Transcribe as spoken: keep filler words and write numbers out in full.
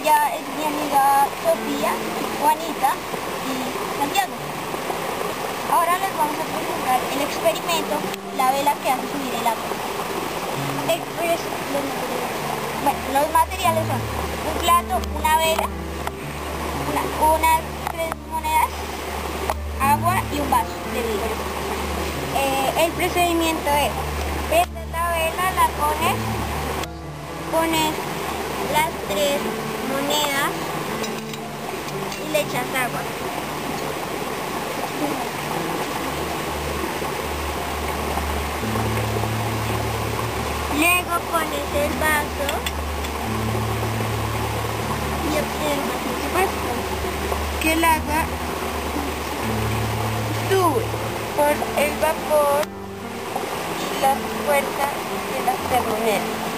ella es mi amiga Sofía, Juanita y Santiago. Ahora les vamos a presentar el experimento, la vela que hace subir el agua. Expres los materiales. Bueno, los materiales son un plato, una vela, una, unas tres monedas, agua y un vaso de vidrio. Eh, el procedimiento es, prendes la vela, la pones, pones las tres monedas y le echas agua. Luego pones el vaso y observas lo que pasa. Que el agua sube por el vapor y las fuerzas de las tres monedas.